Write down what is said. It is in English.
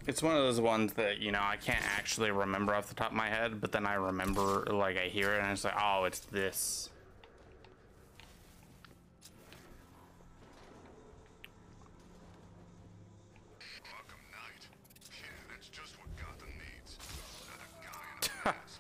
It's one of those ones that, you know, I can't actually remember off the top of my head, but then I remember, like, I hear it and it's like, oh, it's this. Arkham Knight. Yeah, that's just what Gotham needs. Not a guy in a mask.